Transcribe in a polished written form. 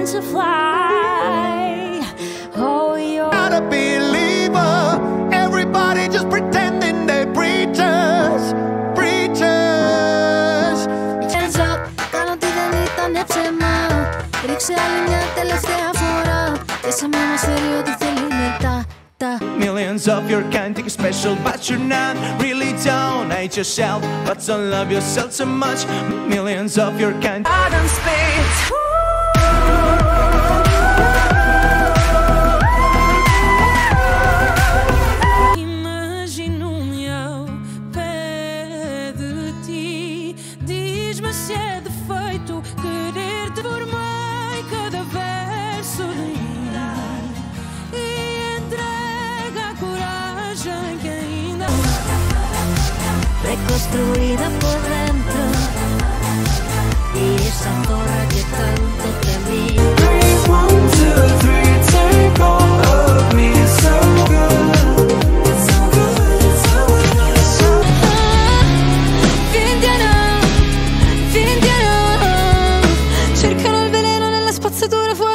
learn to fly. Oh, you're not a believer. Everybody just pretending they're preachers. Preachers. Hands up, κάνω τη δεν ήταν ψέμα. Ρίξε άλλη μια τελευταία φορά. Και σε μένα σφαίρει ό,τι θέλει μετά. Millions of your kind think you're special, but you're not. Really don't hate yourself, but don't love yourself so much. Millions of your kind. I don't speak. Imagino-me ao pé de ti. Diz-me se é defeito querer-te por mais cada verso de mim. Reconstruida por dentro y esa zorra que tanto temí. 3, 1, 2, 3, take all of me. It's so good, it's so good, it's so good, it's so good. Vindiano, cercano il veleno nella spazzatura fuori.